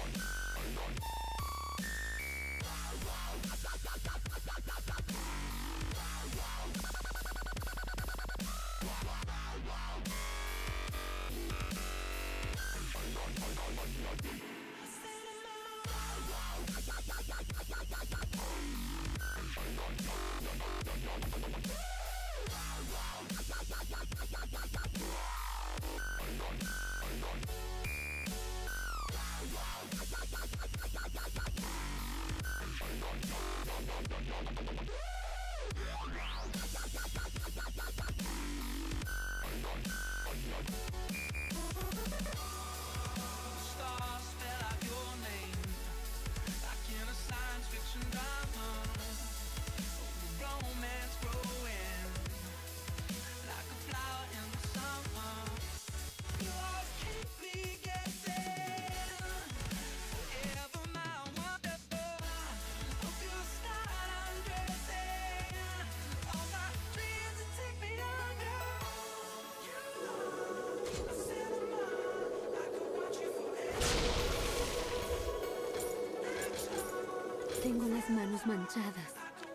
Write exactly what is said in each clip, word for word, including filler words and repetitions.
Tengo las manos manchadas.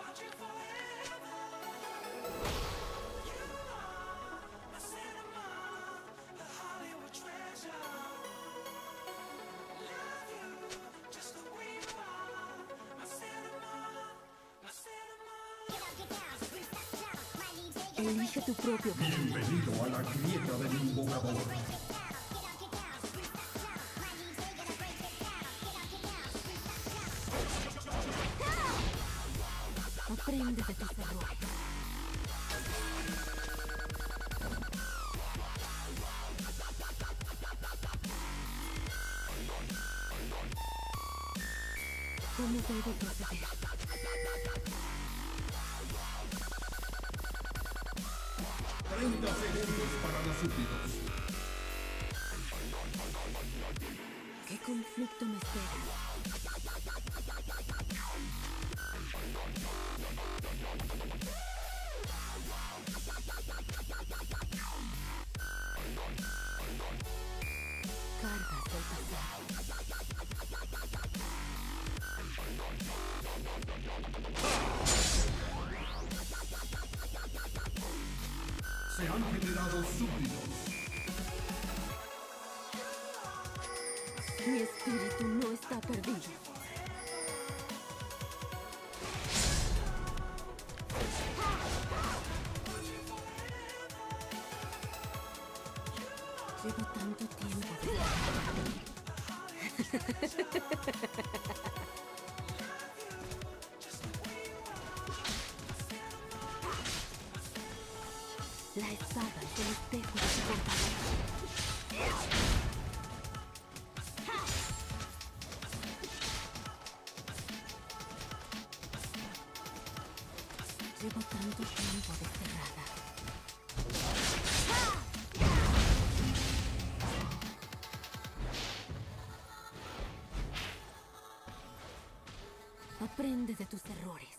Elige tu propio camino. Bienvenido a la grieta del invocador. Aprende de tus errores. ¿Cómo debo proceder? treinta segundos para los súbditos. ¿Qué conflicto me espera? Cargas del pasado. Se han generado súbditos. Mi espíritu no está perdido. Llevo tanto tiempo de... La espada es el espejo de su compañero. Llevo tanto tiempo desterrada. Aprende de tus errores.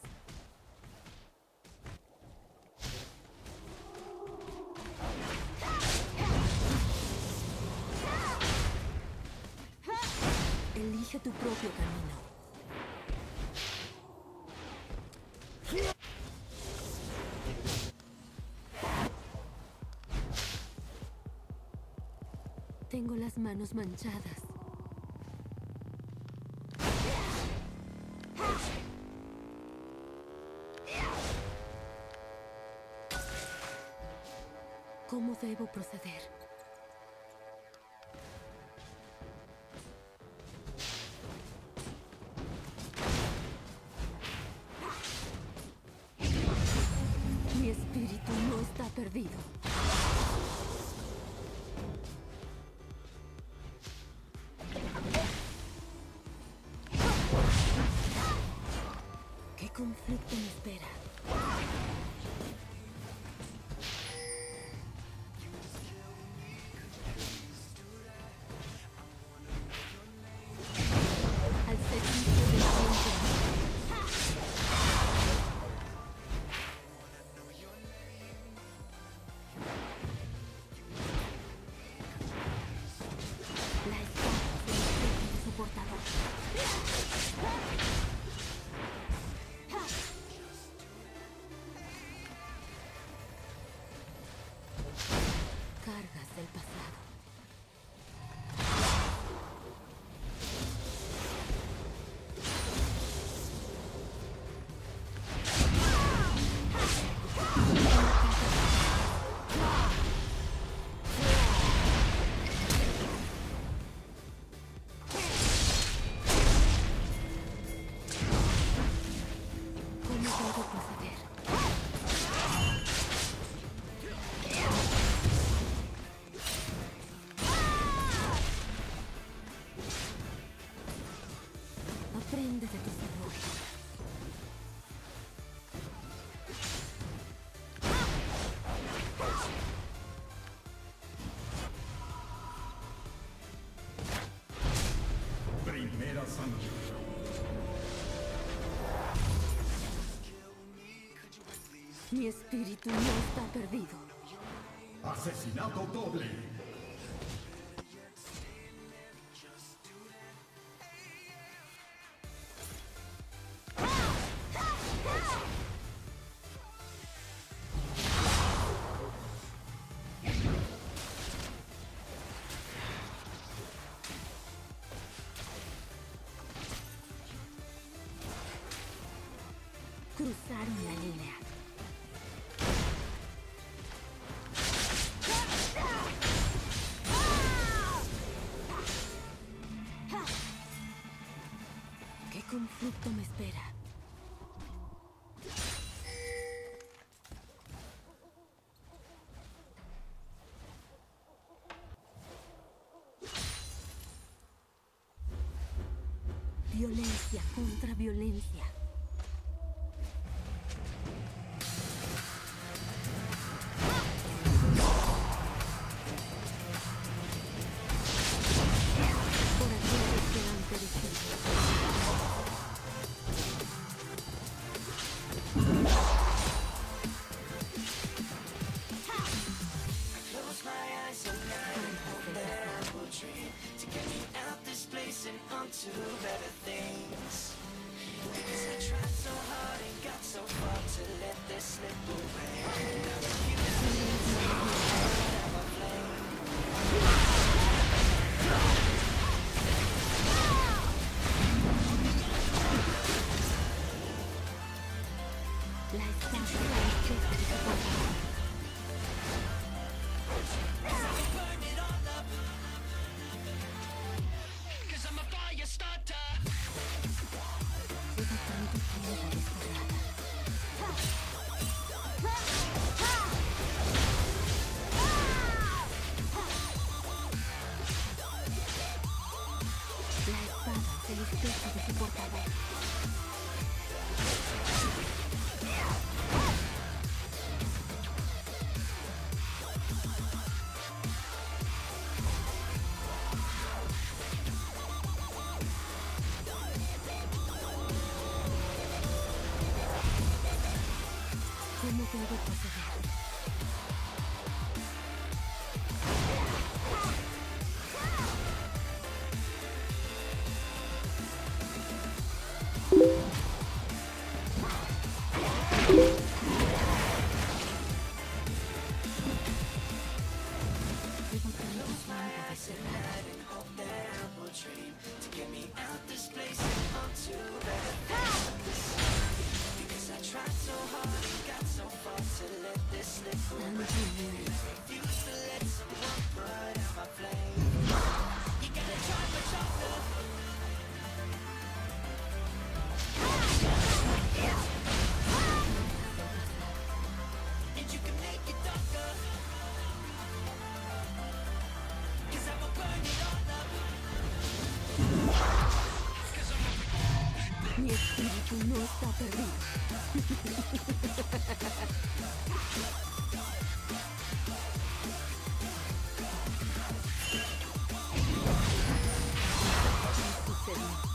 Elige tu propio camino. Tengo las manos manchadas. ¿Cómo debo proceder? Mi espíritu no está perdido. ¿Qué conflicto me espera? Al servicio del tiempo. La espada es el espejo de su portador. del pasado. Aprende de tus errores. Primera sangre. Mi espíritu no está perdido. Asesinato doble. Cruzaron la línea. ¿Qué conflicto me espera? Violencia contra violencia. Por aquellos que han perecido. Close my eyes and I hope that I will dream to get me out this place and onto better things. Because I tried so hard and got so far to let this slip away. And I refuse to let someone have a flame. La estancia de la fiesta de su portador. Burn it all up. Cause I'm a fire starter. Lleva tanto tiempo desterrada. La espada es el espejo de su portador. ¿Cómo debo proceder? Llevo tanto tiempo desterrada. And hope that I will dream to get me out this place and onto better things. Because I tried so hard and got so far to let this slip Tanto away. miedo. Refuse to let someone put out my flame. You gotta try but tougher. And you can make it darker. Cause I will burn it all up. Mi espíritu no está perdido. ¿Qué sucedió?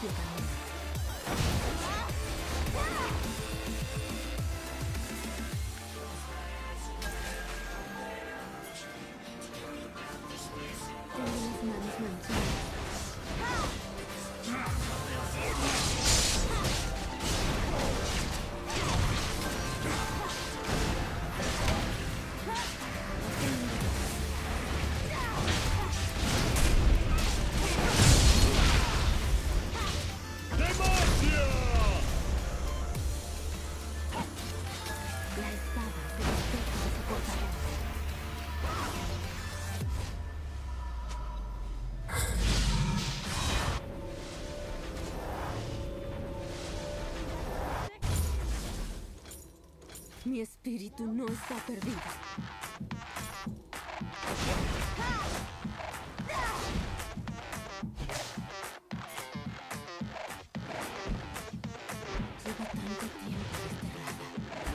propio camino. Tengo las manos manchadas. La espada es el espejo de su fortaleza. Mi espíritu no está perdido. Llevo tanto tiempo desterrada.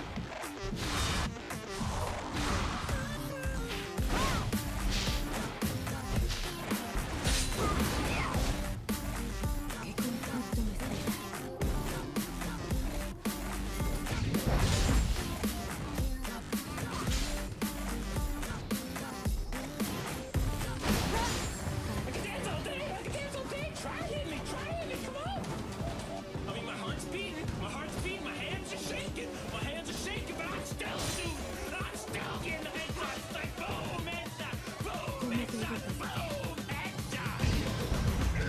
¿Qué conflicto me espera? I can dance all day, I can dance all day. Try hitting me, try hitting me, come on. I mean, my heart's beating, my heart's beating, my hands are shaking, my hands are shaking, but I'm still shooting. I'm still getting the headshots. It's like boom, headshot, boom, headshot, boom, headshot.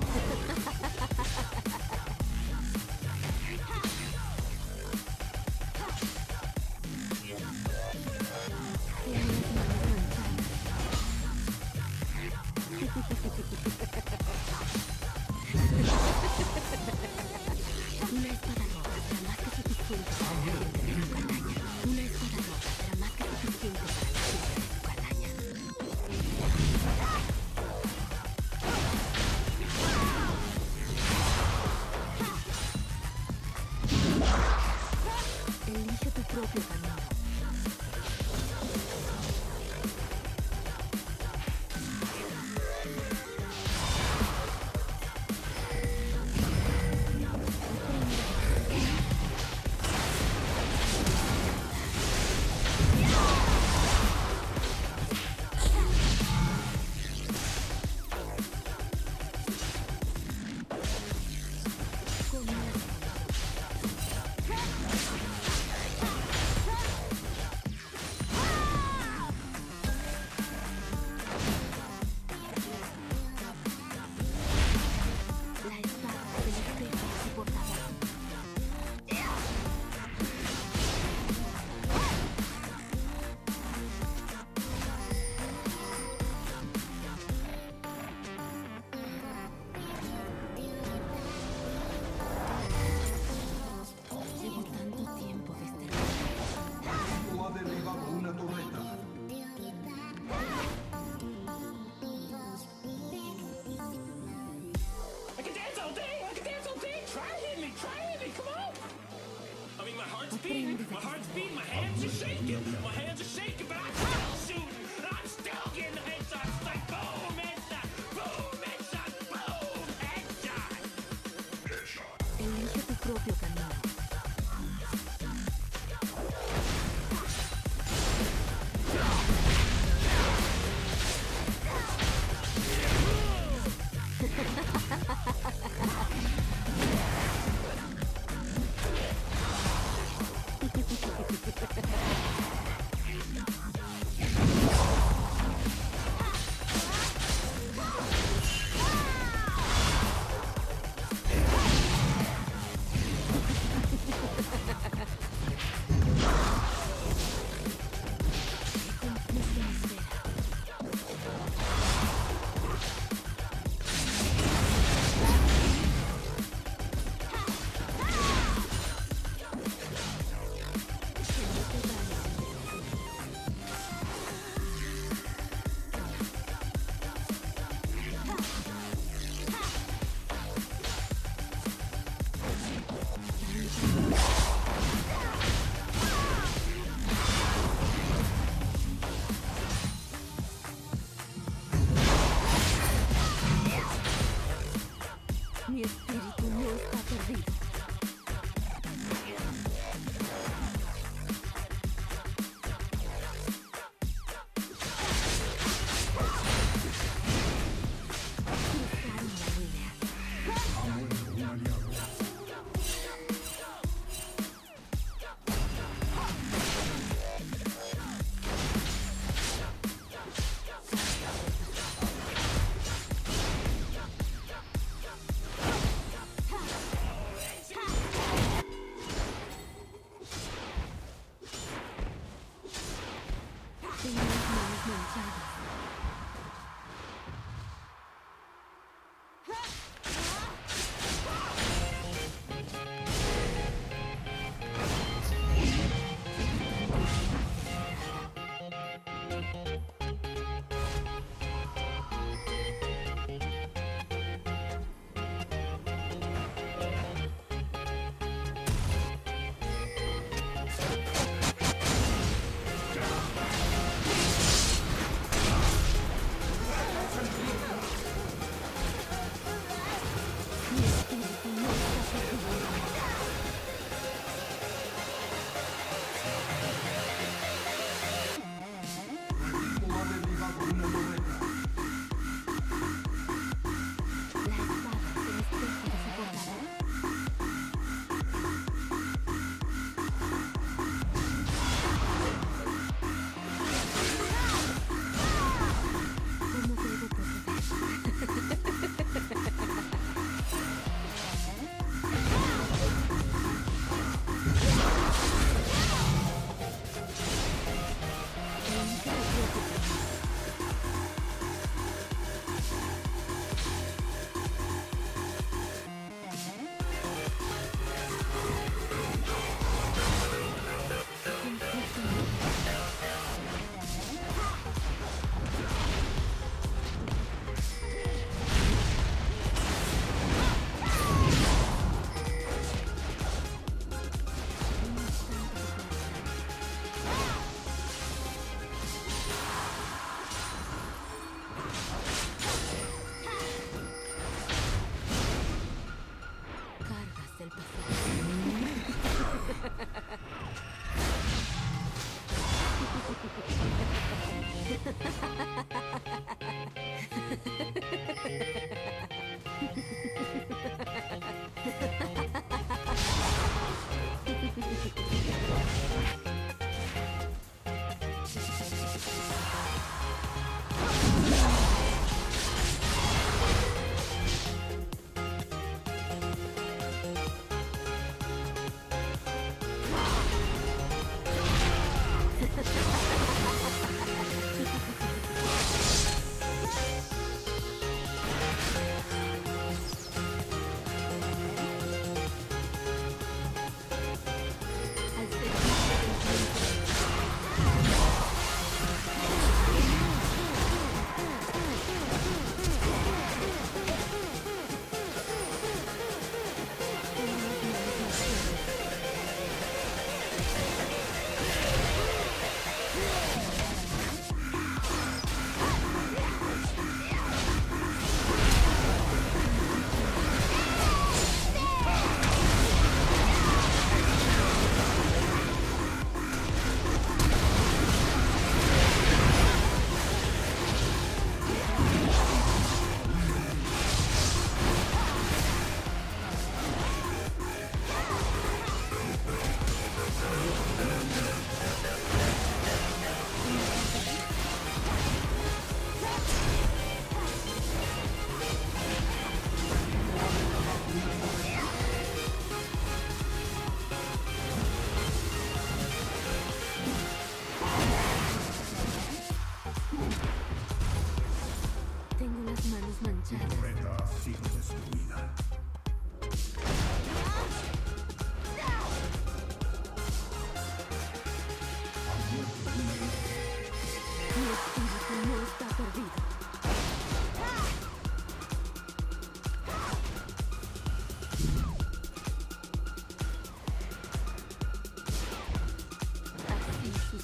Tengo las manos manchadas. Una espada roja será más que suficiente para la gente de su calaña. Una espada roja será más que suficiente para la gente de su calaña. Elige tu propio camino. Comienza.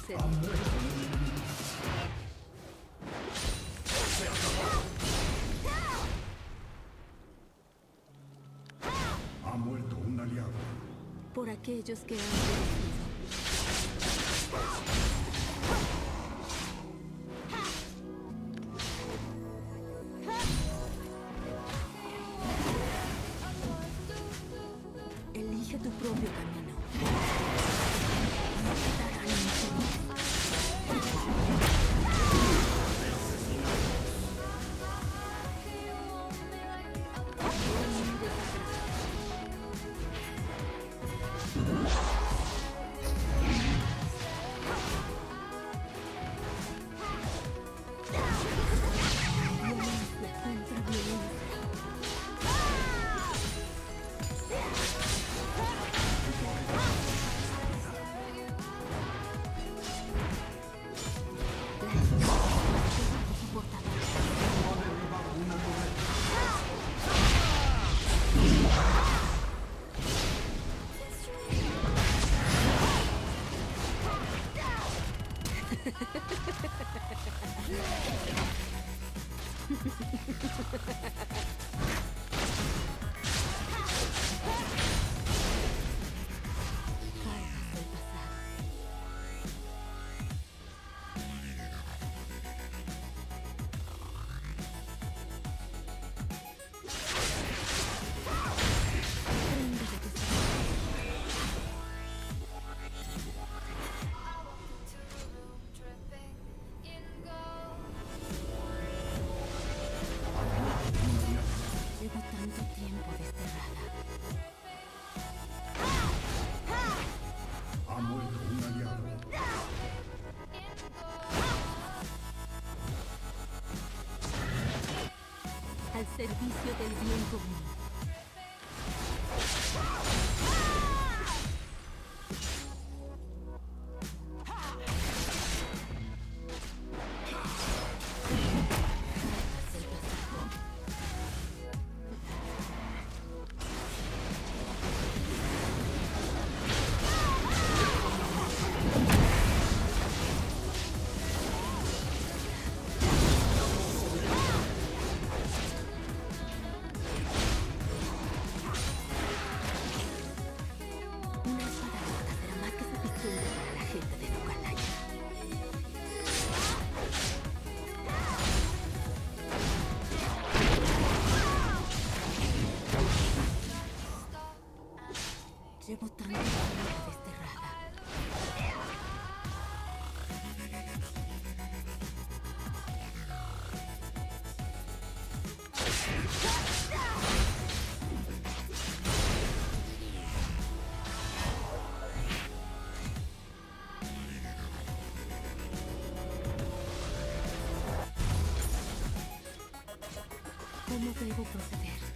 serio. Ha muerto un aliado. Por aquellos que han perecido. Elige tu propio camino. No te darán infeliz. No mires atrás. Violencia contra violencia. La injusticia es insoportable. Cargas del pasado. Aprende de tus errores. Llevo tanto tiempo desterrada. Ha muerto un aliado. Al servicio del bien común. Cargas del pasado. Una espada rota será más que suficiente para la gente de su calaña. Llevo tanto tiempo desterrada. ¿Cómo debo proceder?